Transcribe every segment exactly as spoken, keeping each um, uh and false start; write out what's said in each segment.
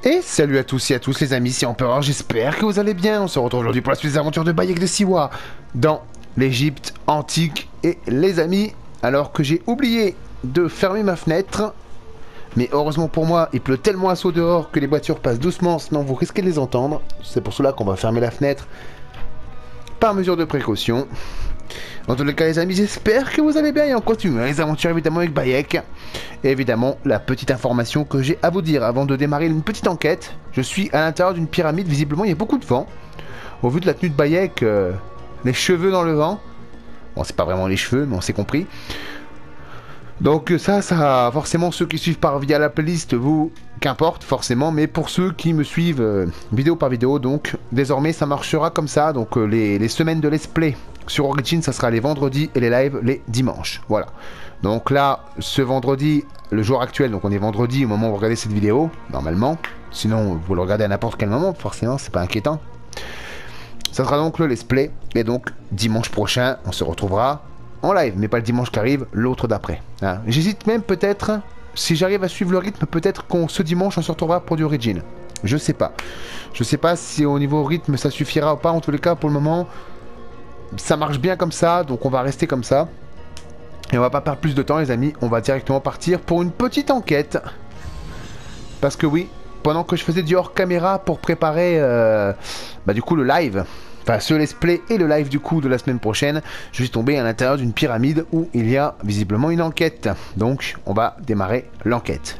Et salut à tous et à tous les amis, c'est Empereur, j'espère que vous allez bien. On se retrouve aujourd'hui pour la suite des aventures de Bayek de Siwa dans l'Égypte antique. Et les amis, alors que j'ai oublié de fermer ma fenêtre, mais heureusement pour moi, il pleut tellement à saut dehors que les voitures passent doucement, sinon vous risquez de les entendre. C'est pour cela qu'on va fermer la fenêtre par mesure de précaution. Dans tous les cas les amis, j'espère que vous allez bien et on continue les aventures évidemment avec Bayek. Et évidemment, la petite information que j'ai à vous dire avant de démarrer une petite enquête. Je suis à l'intérieur d'une pyramide, visiblement il y a beaucoup de vent. Au vu de la tenue de Bayek, euh, les cheveux dans le vent. Bon, c'est pas vraiment les cheveux, mais on s'est compris. Donc ça, ça, forcément, ceux qui suivent par via la playlist, vous, qu'importe, forcément. Mais pour ceux qui me suivent euh, vidéo par vidéo, donc, désormais, ça marchera comme ça. Donc euh, les, les semaines de let's play sur Origin, ça sera les vendredis et les lives les dimanches. Voilà. Donc là, ce vendredi, le jour actuel, donc on est vendredi au moment où vous regardez cette vidéo, normalement. Sinon, vous le regardez à n'importe quel moment, forcément, c'est pas inquiétant. Ça sera donc le let's play. Et donc, dimanche prochain, on se retrouvera en live, mais pas le dimanche qui arrive, l'autre d'après. Hein. J'hésite même peut-être, si j'arrive à suivre le rythme, peut-être qu'on ce dimanche, on se retrouvera pour du Origin. Je sais pas. Je sais pas si au niveau rythme, ça suffira ou pas. En tous les cas, pour le moment, ça marche bien comme ça, donc on va rester comme ça. Et on va pas perdre plus de temps les amis, on va directement partir pour une petite enquête. Parce que oui, pendant que je faisais du hors caméra pour préparer euh, bah, du coup le live, enfin ce let's play et le live du coup de la semaine prochaine, je suis tombé à l'intérieur d'une pyramide où il y a visiblement une enquête. Donc on va démarrer l'enquête.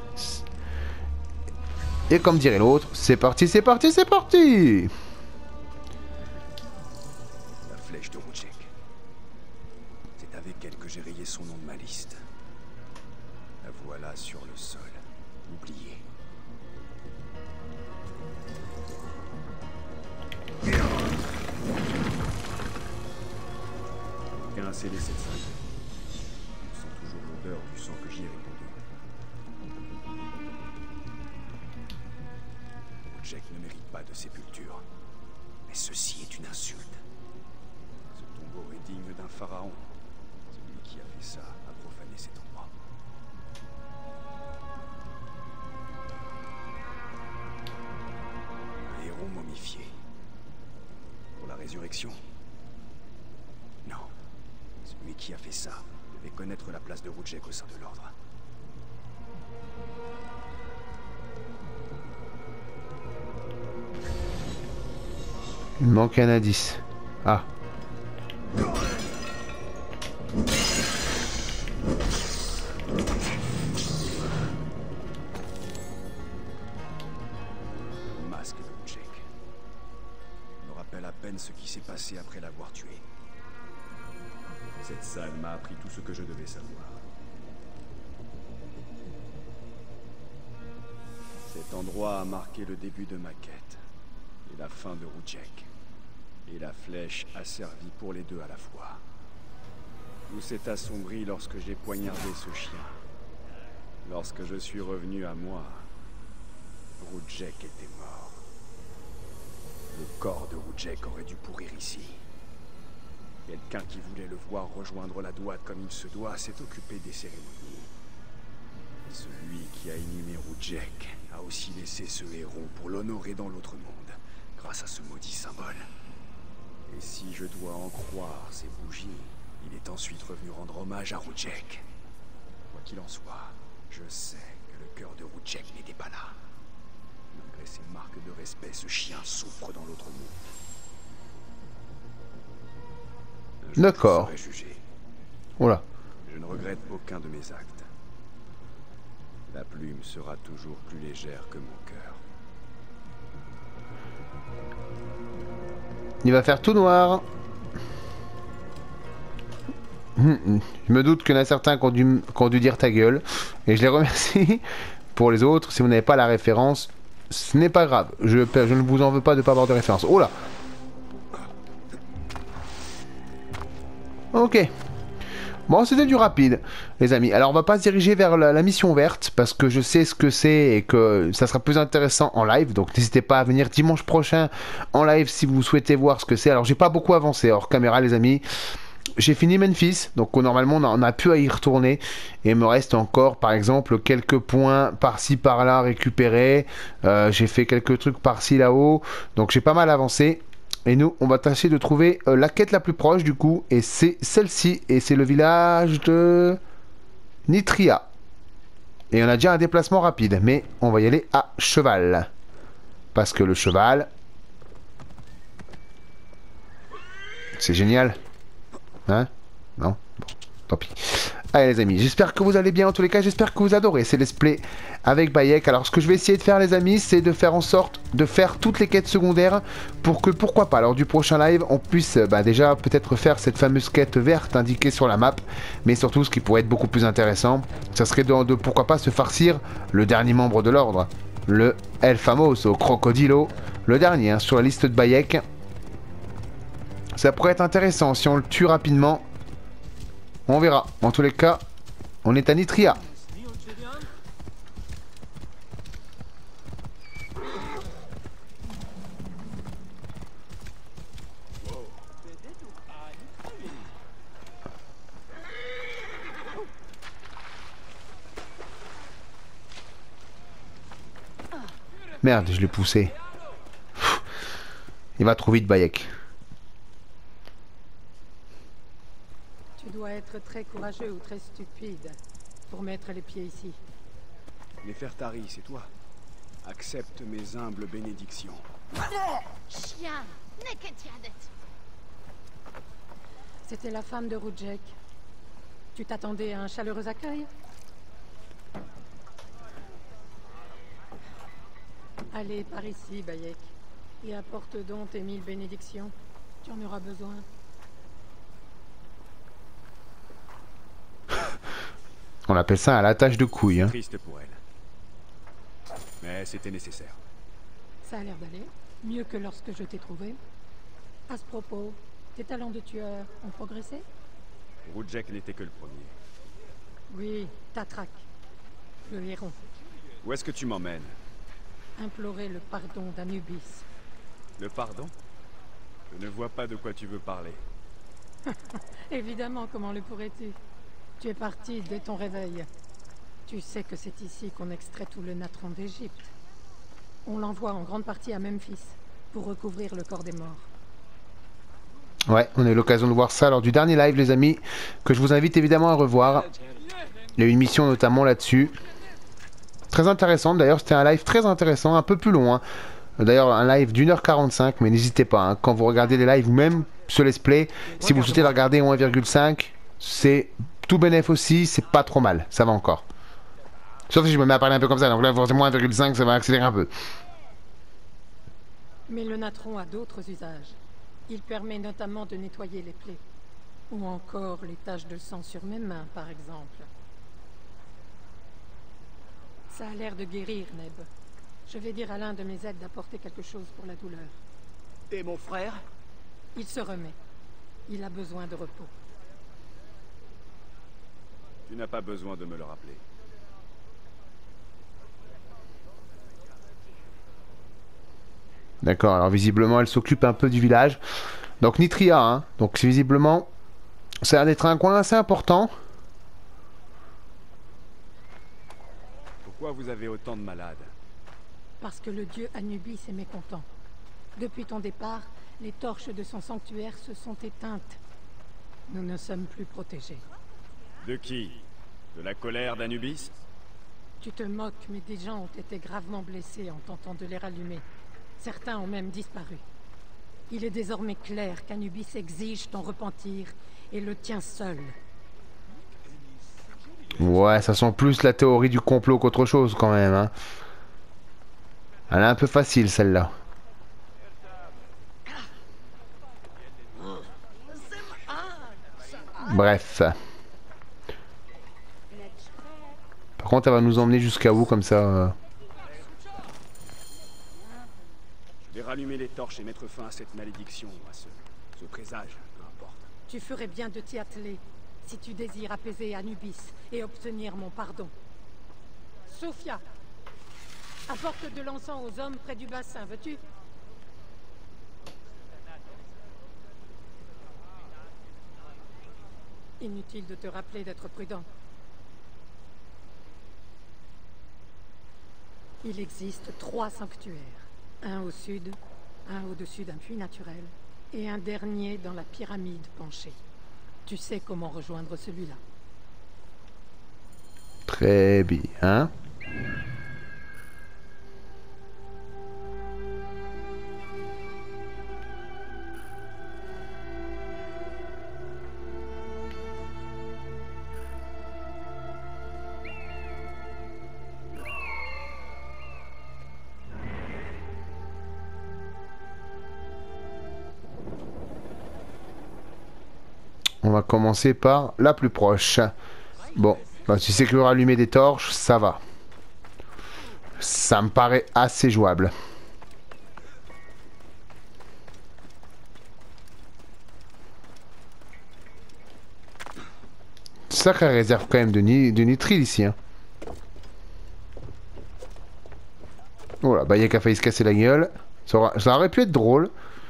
Et comme dirait l'autre, c'est parti, c'est parti, c'est parti. La flèche de Rudjek. C'est avec elle que j'ai rayé son nom de ma liste. La voilà sur le sol, oubliée. Aucun a scellé cette salle. Je sens toujours l'odeur du sang que j'y ai répandu. Rudjek ne mérite pas de sépulture. Mais ceci est une insulte. Ce tombeau est digne d'un pharaon. Celui qui a fait ça a profané cet endroit. Un héros momifié. Pour la résurrection? Non. Celui qui a fait ça devait connaître la place de Rudjek au sein de l'ordre. Il me manque un indice. Ah. Le masque de Rudjek. Me rappelle à peine ce qui s'est passé après l'avoir tué. Cette salle m'a appris tout ce que je devais savoir. Cet endroit a marqué le début de ma quête et la fin de Rudjek. Et la flèche a servi pour les deux à la fois. Tout s'est assombri lorsque j'ai poignardé ce chien. Lorsque je suis revenu à moi, Rudjek était mort. Le corps de Rudjek aurait dû pourrir ici. Quelqu'un qui voulait le voir rejoindre la droite comme il se doit s'est occupé des cérémonies. Celui qui a inhumé Rudjek a aussi laissé ce héros pour l'honorer dans l'autre monde, grâce à ce maudit symbole. Et si je dois en croire ces bougies, il est ensuite revenu rendre hommage à Rudjek. Quoi qu'il en soit, je sais que le cœur de Rudjek n'était pas là. Malgré ses marques de respect, ce chien souffre dans l'autre monde. D'accord. Voilà. Je ne regrette aucun de mes actes. La plume sera toujours plus légère que mon cœur. Il va faire tout noir. Je me doute qu'il y en a certains qui ont, dû, qui ont dû dire ta gueule. Et je les remercie. Pour les autres, si vous n'avez pas la référence, ce n'est pas grave. Je, je ne vous en veux pas de ne pas avoir de référence. Oh là. Ok. Bon, c'était du rapide, les amis. Alors, on va pas se diriger vers la, la mission verte, parce que je sais ce que c'est et que ça sera plus intéressant en live. Donc, n'hésitez pas à venir dimanche prochain en live si vous souhaitez voir ce que c'est. Alors, j'ai pas beaucoup avancé hors caméra, les amis. j'ai fini Memphis, donc normalement on a, on a pu y retourner. Et il me reste encore par exemple quelques points par-ci par-là récupérés. Euh, j'ai fait quelques trucs par-ci là-haut, donc j'ai pas mal avancé. Et nous, on va tâcher de trouver euh, la quête la plus proche du coup. Et c'est celle-ci, et c'est le village de Nitria. Et on a déjà un déplacement rapide, mais on va y aller à cheval. Parce que le cheval... C'est génial. Hein? Non? Bon, tant pis. Allez les amis, j'espère que vous allez bien en tous les cas, j'espère que vous adorez ces let's play avec Bayek. Alors ce que je vais essayer de faire les amis, c'est de faire en sorte de faire toutes les quêtes secondaires pour que pourquoi pas lors du prochain live on puisse bah, déjà peut-être faire cette fameuse quête verte indiquée sur la map. Mais surtout ce qui pourrait être beaucoup plus intéressant, ça serait de, de pourquoi pas se farcir le dernier membre de l'ordre, le El Famoso Crocodilo, le dernier hein, sur la liste de Bayek. Ça pourrait être intéressant si on le tue rapidement. On verra. En tous les cas, on est à Nitria. Merde, je l'ai poussé. Il va trop vite, Bayek. Tu dois être très courageux ou très stupide pour mettre les pieds ici. Nefertari, c'est toi. Accepte mes humbles bénédictions. Chien, Neketiadet. C'était la femme de Rudjek. Tu t'attendais à un chaleureux accueil? Allez, par ici, Bayek. Et apporte donc tes mille bénédictions. Tu en auras besoin. On appelle ça un latage de couilles. Hein. Triste pour elle. Mais c'était nécessaire. Ça a l'air d'aller. Mieux que lorsque je t'ai trouvé. À ce propos, tes talents de tueur ont progressé? Rudjek n'était que le premier. Oui, Tatrak. Le héron. Où est-ce que tu m'emmènes? Implorer le pardon d'Anubis. Le pardon? Je ne vois pas de quoi tu veux parler. Évidemment, comment le pourrais-tu? Tu es parti dès ton réveil. Tu sais que c'est ici qu'on extrait tout le natron d'Égypte. On l'envoie en grande partie à Memphis pour recouvrir le corps des morts. Ouais, on a eu l'occasion de voir ça lors du dernier live, les amis, que je vous invite évidemment à revoir. Il y a eu une mission notamment là-dessus. Très intéressante, d'ailleurs, c'était un live très intéressant, un peu plus long. Hein. D'ailleurs, un live d'une heure quarante-cinq, mais n'hésitez pas, hein, quand vous regardez les lives ou même ce let's play, si vous souhaitez le regarder en un virgule cinq, c'est tout bénef aussi, c'est pas trop mal, ça va encore. Sauf si je me mets à parler un peu comme ça, donc là forcément un virgule cinq ça va accélérer un peu. Mais le natron a d'autres usages. Il permet notamment de nettoyer les plaies. Ou encore les taches de sang sur mes mains, par exemple. Ça a l'air de guérir, Neb. Je vais dire à l'un de mes aides d'apporter quelque chose pour la douleur. Et mon frère? Il se remet. Il a besoin de repos. Tu n'as pas besoin de me le rappeler. D'accord, alors visiblement elle s'occupe un peu du village. Donc Nitria, hein. Donc c'est visiblement, ça a l'air d'être un coin assez important. Pourquoi vous avez autant de malades? Parce que le dieu Anubis est mécontent. Depuis ton départ, les torches de son sanctuaire se sont éteintes. Nous ne sommes plus protégés. De qui? De la colère d'Anubis? Tu te moques, mais des gens ont été gravement blessés en tentant de les rallumer. Certains ont même disparu. Il est désormais clair qu'Anubis exige ton repentir et le tien seul. Ouais, ça sent plus la théorie du complot qu'autre chose quand même. Hein. Elle est un peu facile celle-là. Bref. Par contre, elle va nous emmener jusqu'à où comme ça euh... Je vais rallumer les torches et mettre fin à cette malédiction, à ce, ce présage, peu importe. Tu ferais bien de t'y atteler, si tu désires apaiser Anubis et obtenir mon pardon. Sophia, apporte de l'encens aux hommes près du bassin, veux-tu? Inutile de te rappeler d'être prudent. Il existe trois sanctuaires. Un au sud, un au-dessus d'un puits naturel, et un dernier dans la pyramide penchée. Tu sais comment rejoindre celui-là. Très bien. On va commencer par la plus proche. Bon, bah, si c'est que rallumer des torches, ça va. Ça me paraît assez jouable. Sacrée réserve quand même de, ni de nitril ici. Hein. Oh là, bah il y a qu'à failli se casser la gueule. Ça, aura... ça aurait pu être drôle.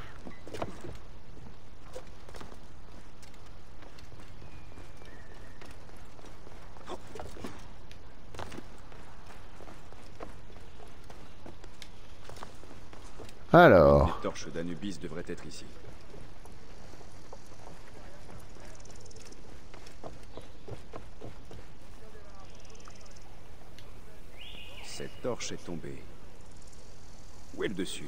Alors... Les torches d'Anubis devraient être ici. Cette torche est tombée. Où est le dessus?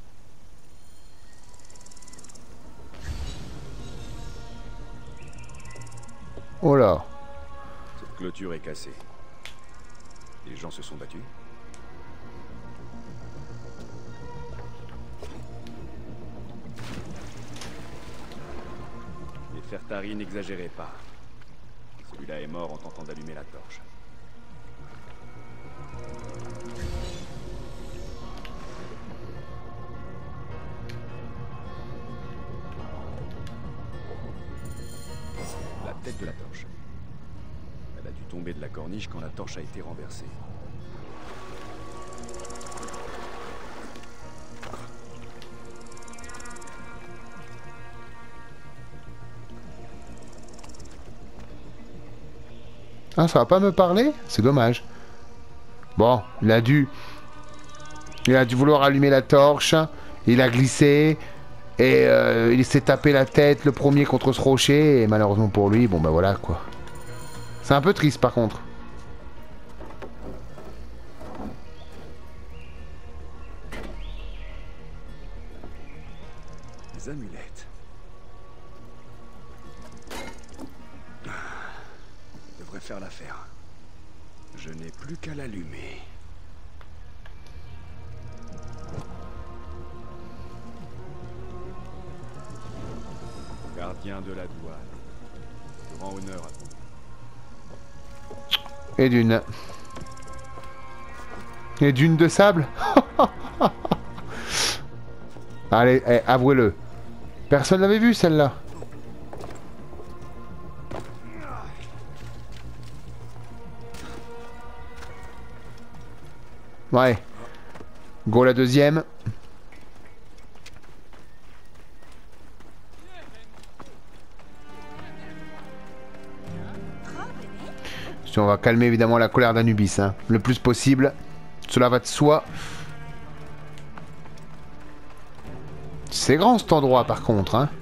Oh là. Cette clôture est cassée. Les gens se sont battus? Les Fertari n'exagéraient pas. Celui-là est mort en tentant d'allumer la torche. La tête de la torche. Elle a dû tomber de la corniche quand la torche a été renversée. Ah, ça va pas me parler? C'est dommage. Bon, il a dû... Il a dû vouloir allumer la torche. Il a glissé. Et euh, il s'est tapé la tête le premier contre ce rocher. Et malheureusement pour lui, bon bah voilà quoi. C'est un peu triste par contre. Les amulettes. Devrait faire l'affaire. Je n'ai plus qu'à l'allumer. Gardien de la douane. Je rends honneur à vous. Et d'une. Et d'une de sable. Allez, eh, avouez-le. Personne l'avait vu celle-là. Ouais. Go la deuxième. Si on va calmer évidemment la colère d'Anubis, hein, le plus possible. Cela va de soi. C'est grand cet endroit par contre, hein.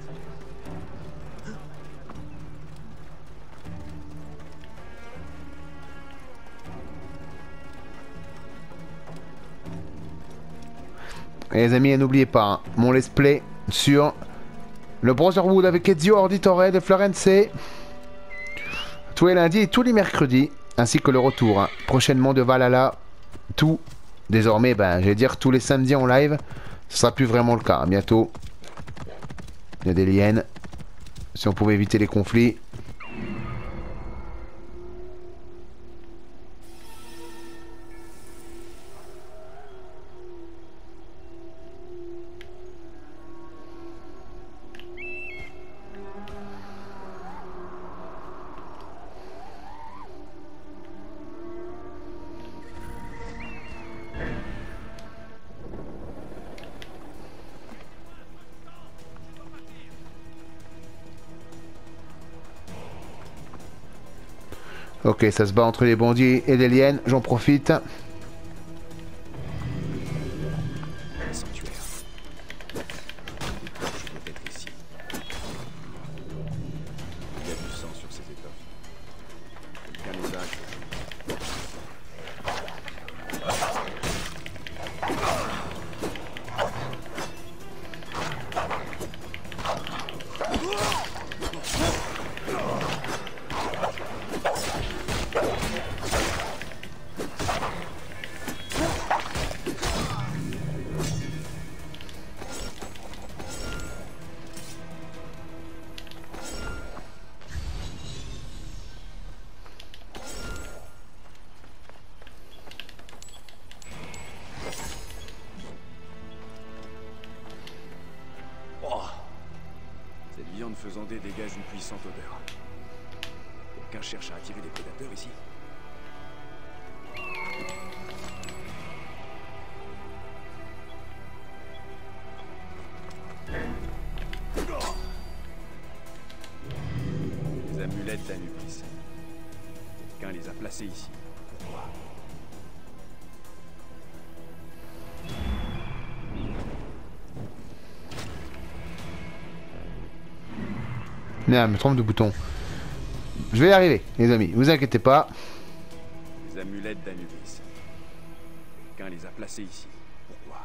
Et les amis, n'oubliez pas, hein, mon let's play sur le Brotherhood avec Ezio Auditore de Florence. Tous les lundis et tous les mercredis, ainsi que le retour hein, prochainement de Valhalla. Tout, désormais, ben, j'allais dire tous les samedis en live. Ce sera plus vraiment le cas. Bientôt, il y a des liens. Si on pouvait éviter les conflits. Ok, ça se bat entre les bandits et les liens, j'en profite. Un sanctuaire. Une torche doit être ici. Il y a du sang sur ces étoffes. Quelqu'un les a accrochés. Cette viande faisandée dégage une puissante odeur. Quelqu'un cherche à attirer des prédateurs ici? Les amulettes d'Anubis. Quelqu'un les a placées ici. Pourquoi? Merde, je me trompe de bouton. Je vais y arriver, les amis, vous inquiétez pas. Les amulettes d'Anubis. Quelqu'un les a placées ici. Pourquoi?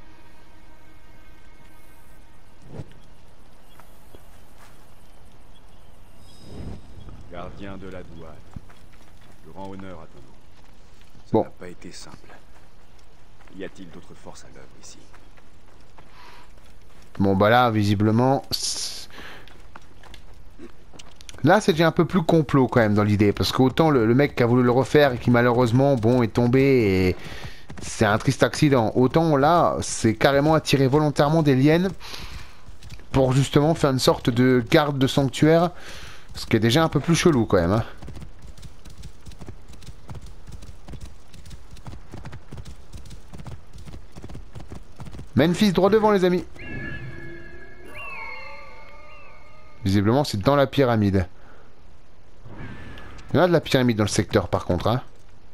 Gardien de la douane. Je rends honneur à ton nom. Ça Bon. n'a pas été simple. Y a-t-il d'autres forces à l'œuvre ici? Bon bah là, visiblement... Là, c'est déjà un peu plus complot quand même dans l'idée. Parce qu'autant le, le mec qui a voulu le refaire et qui malheureusement, bon, est tombé et c'est un triste accident. Autant là, c'est carrément attirer volontairement des liens pour justement faire une sorte de garde de sanctuaire. Ce qui est déjà un peu plus chelou quand même. Hein. Memphis, droit devant les amis. Visiblement, c'est dans la pyramide. Il y a de la pyramide dans le secteur, par contre. Hein.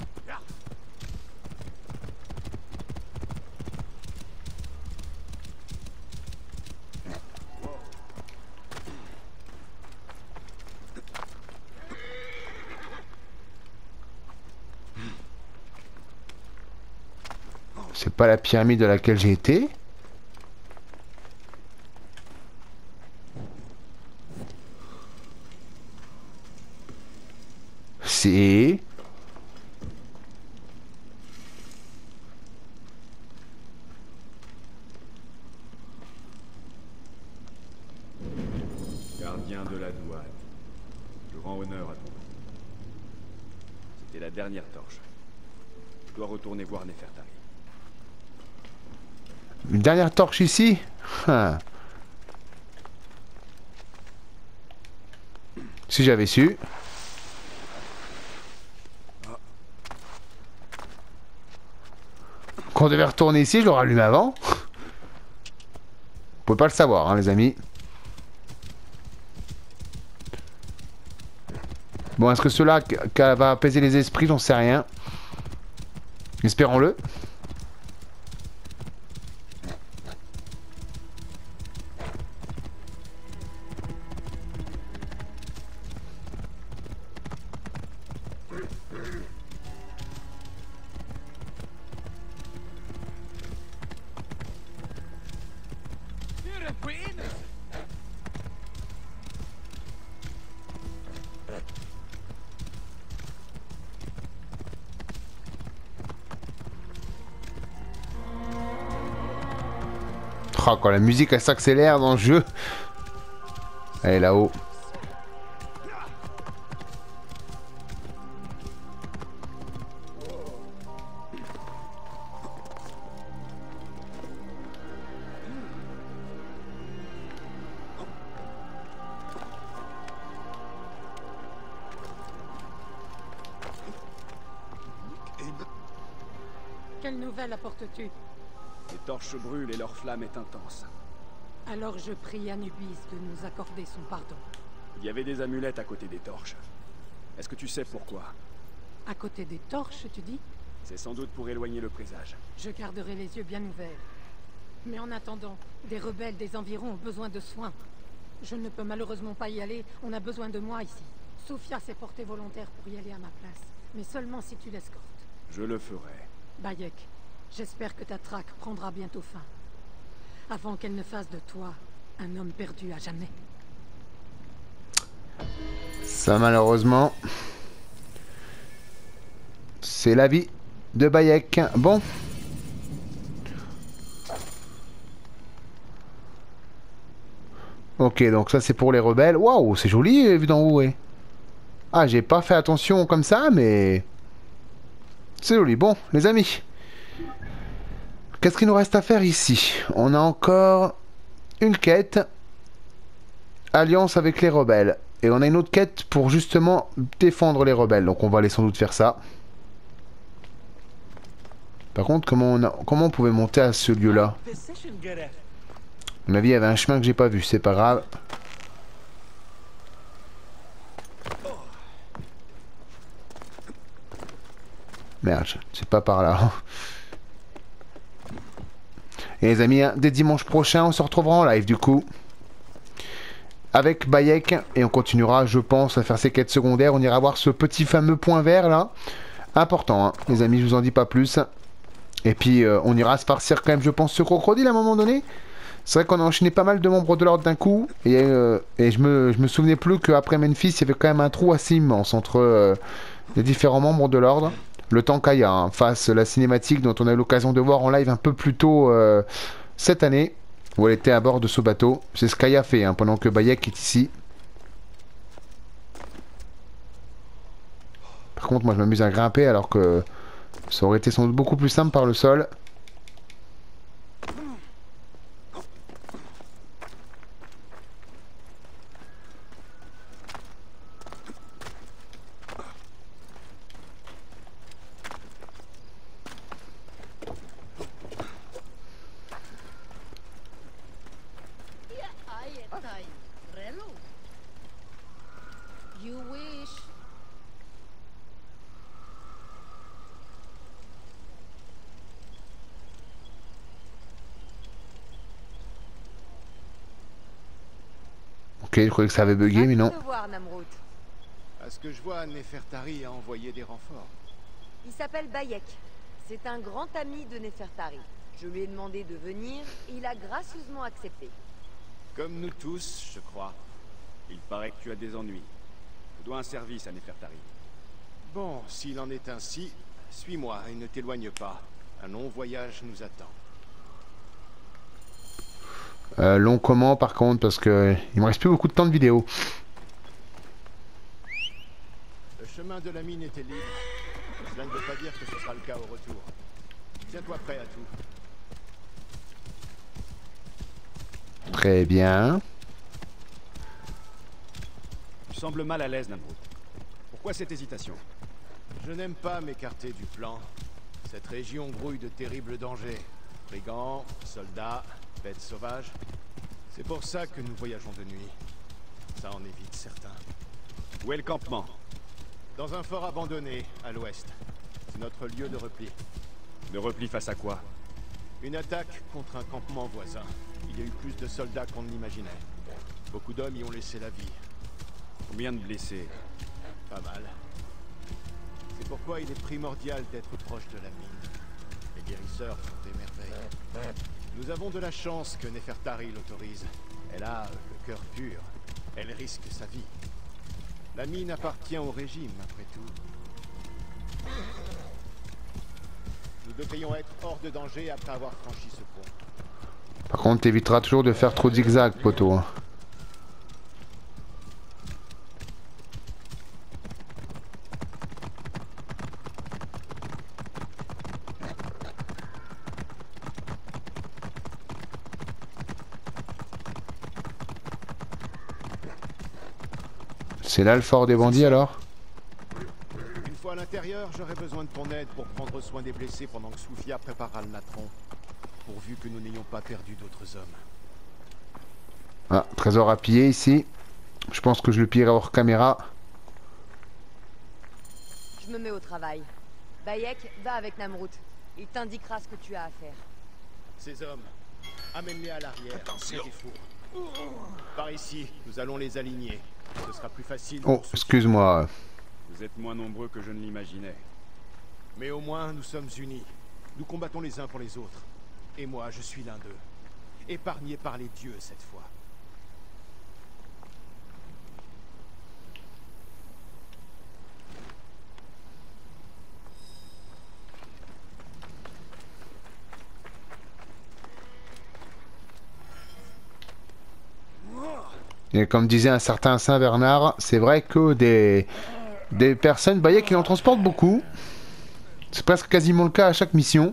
C'est pas la pyramide de laquelle j'ai été. C'est... Gardien de la douane. Je rends honneur à ton nom. C'était la dernière torche. Je dois retourner voir Nefertari. Une dernière torche ici. Ah. Si j'avais su. Qu'on devait retourner ici, je l'aurais allumé avant. Vous pouvez pas le savoir, hein, les amis. Bon, est-ce que cela va apaiser les esprits? J'en sais rien. Espérons-le. Oh, quand la musique elle s'accélère dans le jeu. Elle est là-haut. Quelle nouvelle apportes-tu? Les torches brûlent et leur flamme est intense. Alors je prie Anubis de nous accorder son pardon. Il y avait des amulettes à côté des torches. Est-ce que tu sais pourquoi? À côté des torches, tu dis? C'est sans doute pour éloigner le présage. Je garderai les yeux bien ouverts. Mais en attendant, des rebelles des environs ont besoin de soins. Je ne peux malheureusement pas y aller, on a besoin de moi ici. Sophia s'est portée volontaire pour y aller à ma place, mais seulement si tu l'escortes. Je le ferai. Bayek, j'espère que ta traque prendra bientôt fin. Avant qu'elle ne fasse de toi un homme perdu à jamais. Ça, malheureusement, c'est la vie de Bayek. Bon. Ok, donc ça c'est pour les rebelles. Waouh, c'est joli vu d'en haut, ouais. Ah, j'ai pas fait attention comme ça, mais... c'est joli. Bon, les amis. Qu'est-ce qu'il nous reste à faire ici? On a encore une quête. Alliance avec les rebelles. Et on a une autre quête pour justement défendre les rebelles. Donc on va aller sans doute faire ça. Par contre, comment on, a... comment on pouvait monter à ce lieu-là? À mon avis, il y avait un chemin que j'ai pas vu. C'est pas grave. Merde, c'est pas par là. Et les amis, hein, dès dimanche prochain, on se retrouvera en live du coup. Avec Bayek. Et on continuera, je pense, à faire ces quêtes secondaires. On ira voir ce petit fameux point vert là. Important, hein. Les amis, je vous en dis pas plus. Et puis, euh, on ira se farcir quand même, je pense, ce crocodile à un moment donné. C'est vrai qu'on a enchaîné pas mal de membres de l'ordre d'un coup. Et, euh, et je, me, je me souvenais plus qu'après Memphis, il y avait quand même un trou assez immense entre euh, les différents membres de l'ordre. Le temps qu'Aya hein, fasse la cinématique dont on a eu l'occasion de voir en live un peu plus tôt euh, cette année, où elle était à bord de ce bateau. C'est ce qu'Aya fait hein, pendant que Bayek est ici. Par contre, moi je m'amuse à grimper alors que ça aurait été sans doute beaucoup plus simple par le sol. You wish. Ok, je croyais que ça avait bugué, mais non. À ce que je vois, Nefertari a envoyé des renforts. Il s'appelle Bayek. C'est un grand ami de Nefertari. Je lui ai demandé de venir et il a gracieusement accepté. Comme nous tous, je crois. Il paraît que tu as des ennuis. Je dois un service à Nefertari. Bon, s'il en est ainsi, suis-moi et ne t'éloigne pas. Un long voyage nous attend. Euh, long comment par contre, parce que il me reste plus beaucoup de temps de vidéo. Le chemin de la mine était libre. Cela ne veut pas dire que ce sera le cas au retour. Tiens-toi prêt à tout. Très bien. Tu sembles mal à l'aise, Namrud. Pourquoi cette hésitation? Je n'aime pas m'écarter du plan. Cette région grouille de terribles dangers. Brigands, soldats, bêtes sauvages. C'est pour ça que nous voyageons de nuit. Ça en évite certains. Où est le campement? Dans un fort abandonné, à l'ouest. C'est notre lieu de repli. De repli face à quoi? Une attaque contre un campement voisin. Il y a eu plus de soldats qu'on ne l'imaginait. Beaucoup d'hommes y ont laissé la vie. Combien de blessés? Pas mal. C'est pourquoi il est primordial d'être proche de la mine. Les guérisseurs font des merveilles. Nous avons de la chance que Nefertari l'autorise. Elle a le cœur pur. Elle risque sa vie. La mine appartient au régime, après tout. Nous devrions être hors de danger après avoir franchi ce pont. Par contre, t'éviteras toujours de faire trop de zigzag, poteau. Hein. C'est là le fort des bandits alors? Une fois à l'intérieur, j'aurai besoin de ton aide pour prendre soin des blessés pendant que Sophia préparera le natron. Pourvu que nous n'ayons pas perdu d'autres hommes. Ah, trésor à piller ici. Je pense que je le pillerai hors caméra. Je je me mets au travail. Bayek, va avec Namrut. Il t'indiquera ce que tu as à faire. Ces hommes, amène-les à l'arrière. Attention. Par ici, nous allons les aligner. Ce sera plus facile. Oh, excuse-moi. Vous êtes moins nombreux que je ne l'imaginais. Mais au moins, nous sommes unis. Nous combattons les uns pour les autres. Et moi, je suis l'un d'eux. Épargné par les dieux cette fois. Et comme disait un certain Saint Bernard, c'est vrai que des, des personnes, Bayek, qui en transportent beaucoup. C'est presque quasiment le cas à chaque mission.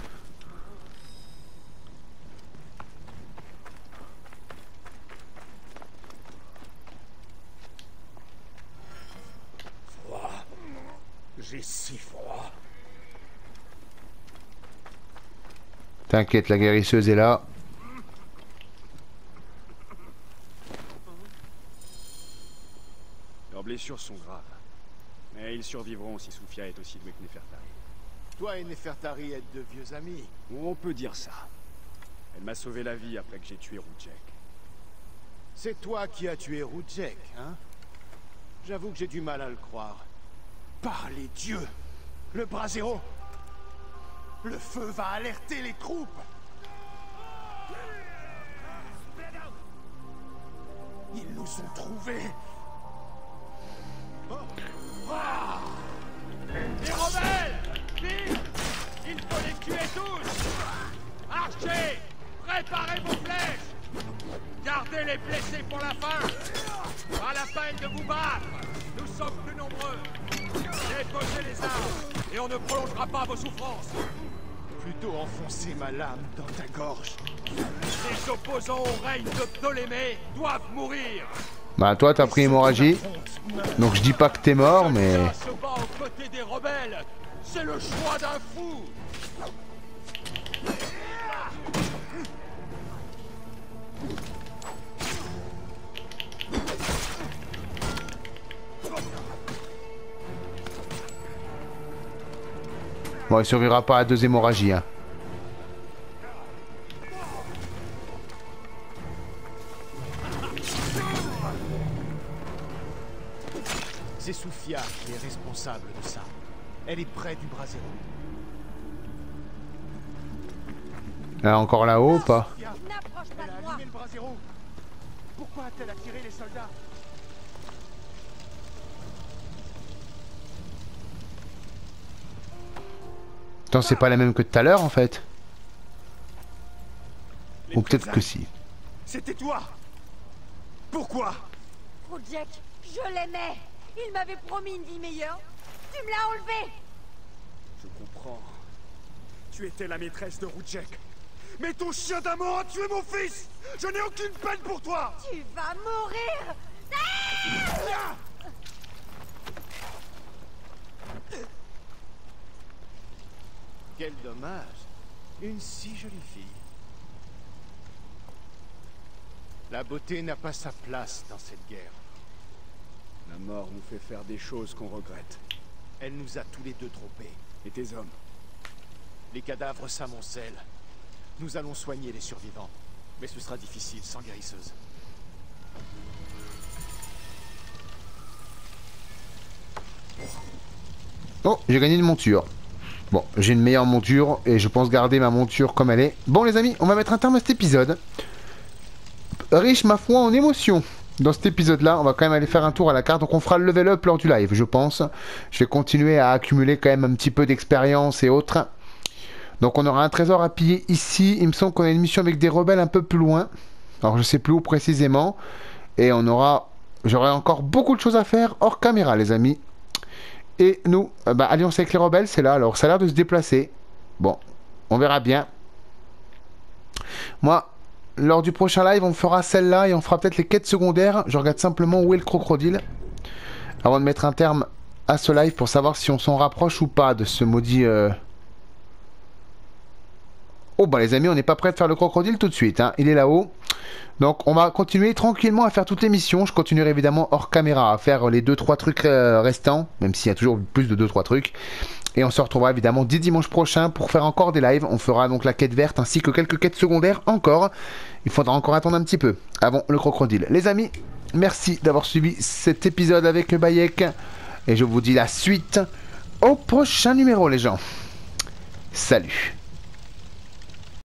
Froid. J'ai si froid. T'inquiète, la guérisseuse est là. Leurs blessures sont graves. Mais ils survivront si Soufia est aussi douée que Nefertari. Toi et Nefertari êtes de vieux amis. On peut dire ça. Elle m'a sauvé la vie après que j'ai tué Rudjek. C'est toi qui as tué Rudjek, hein? J'avoue que j'ai du mal à le croire. Par les dieux! Le Brasero! Le feu va alerter les troupes! Ils nous ont trouvés! Ah les rebelles! Vite! Il faut les tuer tous! Archers! Préparez vos flèches! Gardez les blessés pour la fin! Pas la peine de vous battre! Nous sommes plus nombreux! Déposez les armes! Et on ne prolongera pas vos souffrances! Plutôt enfoncer ma lame dans ta gorge. Les opposants au règne de Ptolémée doivent mourir! Bah toi t'as pris hémorragie. Donc je dis pas que t'es mort mais... Se bat aux côtés des rebelles! C'est le choix d'un fou! Bon, il survivra pas à deux hémorragies, hein. C'est Soufia qui est responsable de ça. Elle est près du Brasero. Là, encore là-haut ou pas? N'approche pas Elle a de moi! allumé le Brasero. Pourquoi a-t-elle attiré les soldats? Attends, c'est pas la même que tout à l'heure en fait. Les Ou peut-être prisonniers. que si. C'était toi! Pourquoi? Rudjek, je l'aimais! Il m'avait promis une vie meilleure! Tu me l'as enlevé! Je comprends. Tu étais la maîtresse de Rudjek. Mais ton chien d'amour a tué mon fils! Je n'ai aucune peine pour toi! Tu vas mourir! Ah! Quel dommage. Une si jolie fille. La beauté n'a pas sa place dans cette guerre. La mort nous fait faire des choses qu'on regrette. Elle nous a tous les deux trompés. Et tes hommes? Les cadavres s'amoncellent. Nous allons soigner les survivants. Mais ce sera difficile sans guérisseuse. Oh, j'ai gagné une monture. Bon, j'ai une meilleure monture et je pense garder ma monture comme elle est. Bon les amis, on va mettre un terme à cet épisode. Riche ma foi en émotion. Dans cet épisode-là, on va quand même aller faire un tour à la carte. Donc on fera le level up lors du live, je pense. Je vais continuer à accumuler quand même un petit peu d'expérience et autres. Donc on aura un trésor à piller ici. Il me semble qu'on a une mission avec des rebelles un peu plus loin. Alors je sais plus où précisément. Et on aura... J'aurai encore beaucoup de choses à faire hors caméra les amis. Et nous, euh, bah, Alliance avec les rebelles, c'est là. Alors ça a l'air de se déplacer. Bon, on verra bien. Moi... Lors du prochain live, on fera celle-là et on fera peut-être les quêtes secondaires. Je regarde simplement où est le crocodile avant de mettre un terme à ce live pour savoir si on s'en rapproche ou pas de ce maudit... Euh... Oh bah les amis, on n'est pas prêt de faire le crocodile tout de suite, hein. Il est là-haut. Donc on va continuer tranquillement à faire toutes les missions. Je continuerai évidemment hors caméra à faire les deux trois trucs euh, restants, même s'il y a toujours plus de deux trois trucs. Et on se retrouvera évidemment dès dimanche prochain pour faire encore des lives. On fera donc la quête verte ainsi que quelques quêtes secondaires encore. Il faudra encore attendre un petit peu avant le crocodile. Les amis, merci d'avoir suivi cet épisode avec Bayek. Et je vous dis la suite au prochain numéro les gens. Salut.